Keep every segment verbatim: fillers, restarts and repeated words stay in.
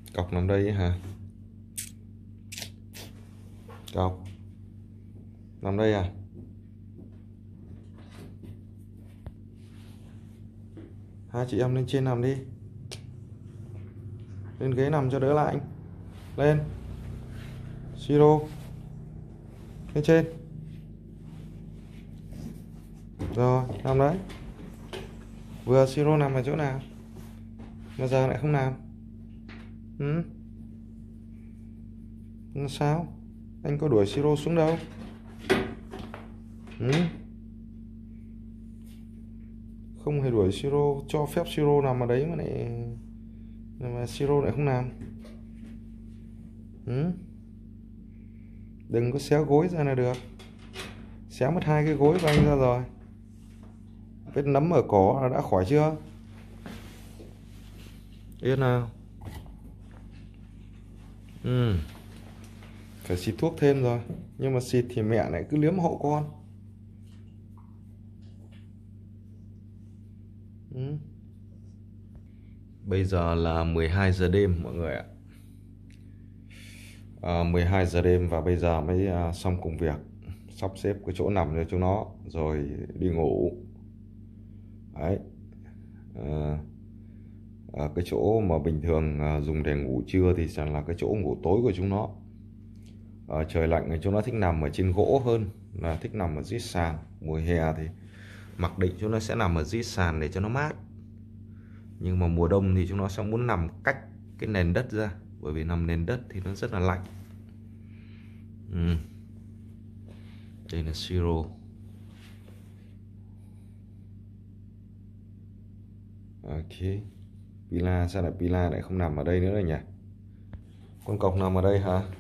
Cọc nằm đây hả? Cọc nằm đây à? Hai chị em lên trên nằm đi. Lên ghế nằm cho đỡ lạnh. Lên. Siro. Lên trên. Rồi, nằm đấy. Vừa Siro nằm ở chỗ nào mà giờ lại không nằm? Ừ? Sao? Anh có đuổi Siro xuống đâu? Ừ? Không hề đuổi Siro, cho phép Siro nằm ở đấy mà lại mà Siro lại không nằm. Ừ? Đừng có xéo gối ra là được. Xéo mất hai cái gối của anh ra rồi. Vết nấm ở cổ là đã khỏi chưa? Yên nào. Ừ. Phải xịt thuốc thêm rồi. Nhưng mà xịt thì mẹ lại cứ liếm hộ con. Ừ. Bây giờ là mười hai giờ đêm mọi người ạ. à, mười hai giờ đêm và bây giờ mới à, xong công việc. Sắp xếp cái chỗ nằm cho chúng nó rồi đi ngủ. Đấy. à, à, Cái chỗ mà bình thường à, dùng để ngủ trưa thì sẽ là cái chỗ ngủ tối của chúng nó. à, Trời lạnh thì chúng nó thích nằm ở trên gỗ hơn là thích nằm ở dưới sàn. Mùa hè thì mặc định chúng nó sẽ nằm ở dưới sàn để cho nó mát. Nhưng mà mùa đông thì chúng nó sẽ muốn nằm cách cái nền đất ra, bởi vì nằm nền đất thì nó rất là lạnh. ừ. Đây là Siro. Ok. Pila, sao lại Pila lại không nằm ở đây nữa rồi nhỉ? Con cọc nằm ở đây hả?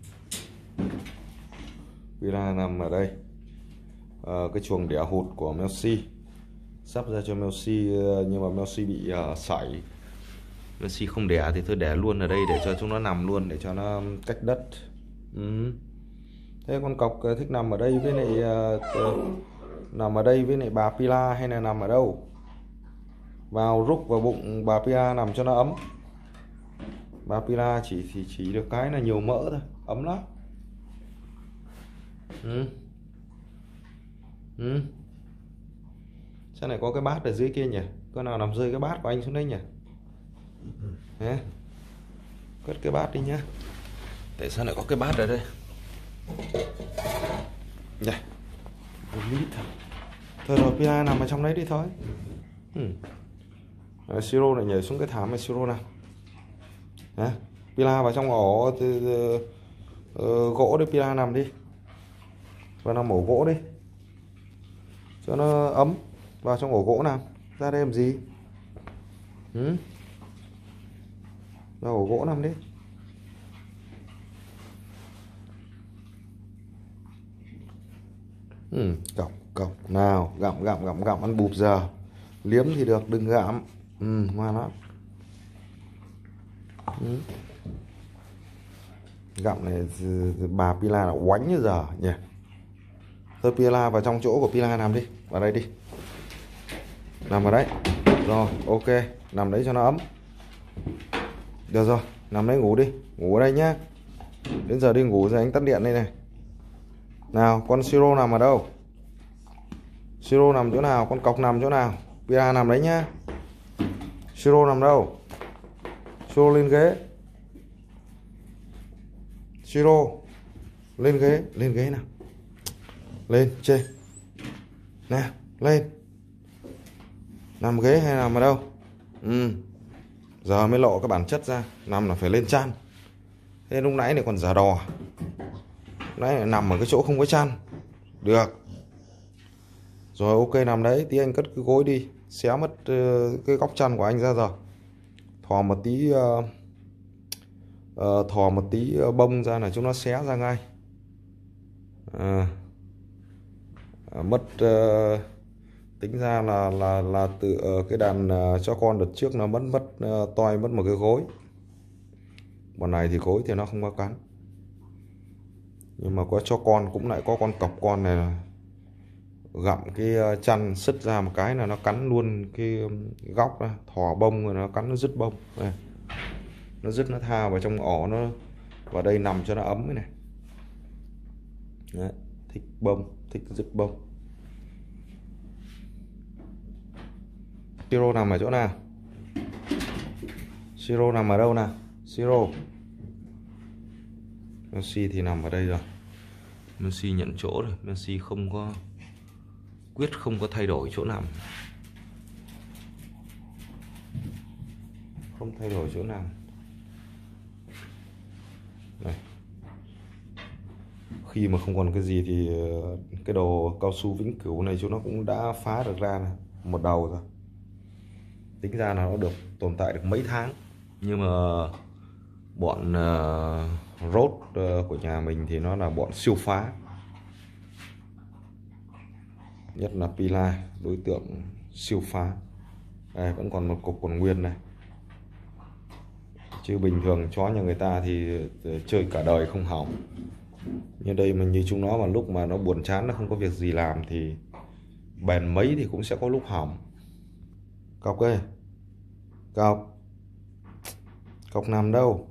Pila nằm ở đây. à, Cái chuồng đẻ hụt của Melsi sắp ra cho Melsi, nhưng mà Melsi bị uh, sảy. Melsi không đẻ thì thôi đẻ luôn ở đây để cho chúng nó nằm luôn, để cho nó cách đất. ừ. Thế con cọc thích nằm ở đây với lại uh, nằm ở đây với lại bà Pila hay là nằm ở đâu? Vào rúc vào bụng bà Pila nằm cho nó ấm. Bà Pila chỉ thì chỉ được cái là nhiều mỡ thôi, ấm lắm. ừ. Ừ. Sao lại có cái bát ở dưới kia nhỉ? Có nào làm rơi cái bát của anh xuống đấy nhỉ? Hả? Cất cái bát đi nhá. Tại sao lại có cái bát ở đây? Nhỉ? Thôi rồi, Pila nằm ở trong đấy đi thôi. ừ. Rồi, Siro lại nhảy xuống cái thảm mà Siro nào. Hả? Pila vào trong ổ uh, uh, gỗ đi, Pila nằm đi. Vào nằm ổ gỗ đi cho nó ấm. Vào trong ổ gỗ nào. Ra đây làm gì? ừ? Vào ổ gỗ nằm đi. ừ. Cọc cọc nào, gặm gặm gặm gặm ăn bụp giờ. Liếm thì được, đừng gặm. ừ ngoan lắm. ừ. Gặm này bà Pila là oánh như giờ nhỉ. Thôi Pila vào trong chỗ của Pila nằm đi. Vào đây đi. Nằm ở đấy. Rồi, ok. Nằm đấy cho nó ấm. Được rồi, nằm đấy ngủ đi. Ngủ ở đây nhá. Đến giờ đi ngủ rồi anh tắt điện đây này. Nào, con Siro nằm ở đâu? Siro nằm chỗ nào? Con cọc nằm chỗ nào? Pila nằm đấy nhá. Siro nằm đâu? Siro lên ghế. Siro lên ghế. Lên ghế nào. Lên trên. Nào, lên. Nằm ghế hay nằm ở đâu? Ừ. Giờ mới lộ cái bản chất ra. Nằm là phải lên chăn. Thế lúc nãy này còn giả đò. Lúc nãy lại nằm ở cái chỗ không có chăn. Được. Rồi ok, nằm đấy. Tí anh cất cái gối đi. Xé mất uh, cái góc chăn của anh ra rồi. Thò một tí uh, uh, Thò một tí uh, bông ra là chúng nó xé ra ngay. à, à, Mất uh, tính ra là là là từ uh, cái đàn uh, cho con đợt trước nó mất mất uh, toi mất một cái gối. Bọn này thì gối thì nó không có cắn, nhưng mà có cho con cũng lại có con cọc con này là gặm cái chăn sứt ra một cái là nó cắn luôn cái góc ra, thò bông rồi nó cắn nó dứt bông. Đây. nó dứt nó tha vào trong ổ, nó vào đây nằm cho nó ấm cái này. Đấy, thích bông, thích dứt bông. Siro nằm ở chỗ nào? Siro nằm ở đâu nào? Siro. Messi thì nằm ở đây rồi. Messi nhận chỗ rồi. Messi không có quyết không có thay đổi chỗ nằm. Không thay đổi chỗ nằm. Này. Khi mà không còn cái gì thì cái đồ cao su vĩnh cửu này chúng nó cũng đã phá được ra này. Một đầu rồi. Tính ra là nó được tồn tại được mấy tháng. Nhưng mà bọn uh, rốt uh, của nhà mình thì nó là bọn siêu phá. Nhất là Pila, đối tượng siêu phá. Đây vẫn còn một cục còn nguyên này. Chứ bình thường chó nhà người ta thì chơi cả đời không hỏng. Như đây mà như chúng nó mà lúc mà nó buồn chán, nó không có việc gì làm thì bền mấy thì cũng sẽ có lúc hỏng. Cọc ơi, Cọc. Cọc nằm đâu?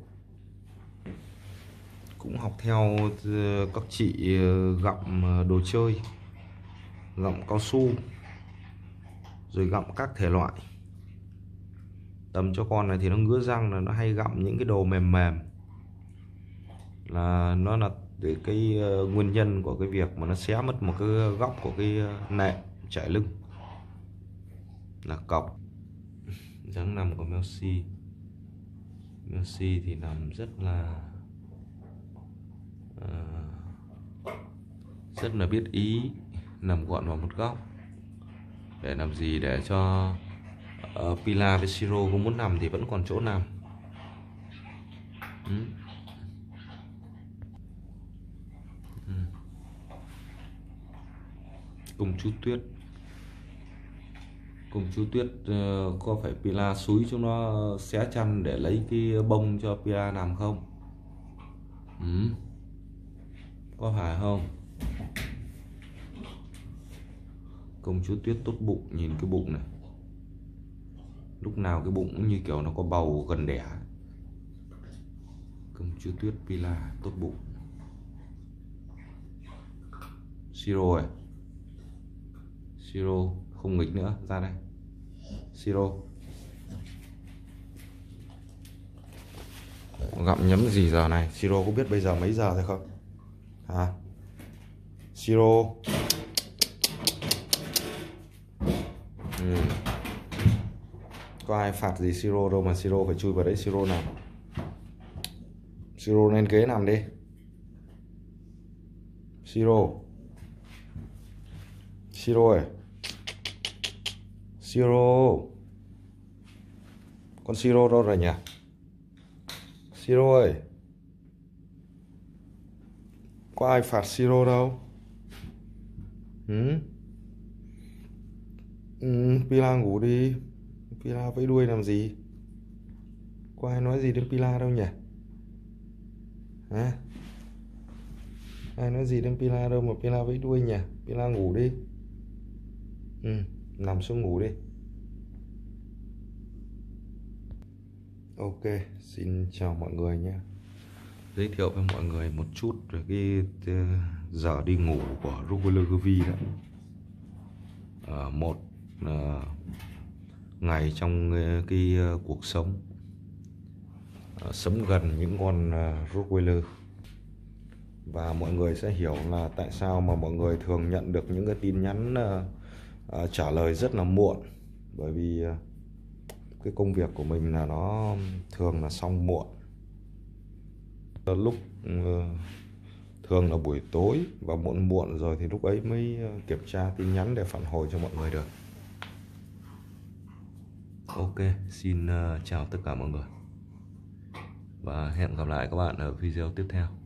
Cũng học theo các chị gặm đồ chơi, gặm cao su, rồi gặm các thể loại. Tầm cho con này thì nó ngứa răng là nó hay gặm những cái đồ mềm mềm. Là nó là để cái nguyên nhân của cái việc mà nó xé mất một cái góc của cái nệm trải lưng. Là cọc. Dáng nằm của Messi. Messi thì nằm rất là uh, rất là biết ý, nằm gọn vào một góc. Để làm gì? Để cho uh, Pila với Siro có muốn nằm thì vẫn còn chỗ nằm. ừ. Ừ. Cùng chú Tuyết. Cùng chú Tuyết uh, có phải Pila xúi chúng nó xé chăn để lấy cái bông cho Pila nằm không? Ừ. Có phải không? Công chúa Tuyết tốt bụng, nhìn cái bụng này. Lúc nào cái bụng cũng như kiểu nó có bầu gần đẻ. Công chúa Tuyết Pila tốt bụng. Siro à? Siro không nghịch nữa, ra đây. Siro. Gặm nhấm gì giờ này? Siro có biết bây giờ mấy giờ rồi không? Hả? Siro. Ừ. Có ai phạt gì Siro đâu mà Siro phải chui vào đấy. Siro nằm. Siro lên ghế nằm đi. Siro. Siro ơi. Siro. Con Siro đâu rồi nhỉ? Siro ơi. Có ai phạt Siro đâu. Ừ? Ừ, Pila ngủ đi. Pila vẫy đuôi làm gì? Có ai nói gì đến Pila đâu nhỉ? Hả? Ai nói gì đến Pila đâu mà Pila vẫy đuôi nhỉ? Pila ngủ đi. Ừ, nằm xuống ngủ đi. Ok, xin chào mọi người nhé. Giới thiệu với mọi người một chút về cái giờ đi ngủ của Rottweiler Gervie đó. À, một à, ngày trong cái cuộc sống, à, sống gần những con Rottweiler. Và mọi người sẽ hiểu là tại sao mà mọi người thường nhận được những cái tin nhắn à, à, trả lời rất là muộn. Bởi vì à, cái công việc của mình là nó thường là xong muộn. Lúc uh, thường là buổi tối và muộn muộn rồi thì lúc ấy mới kiểm tra tin nhắn để phản hồi cho mọi người được. Ok, xin uh, chào tất cả mọi người và hẹn gặp lại các bạn ở video tiếp theo.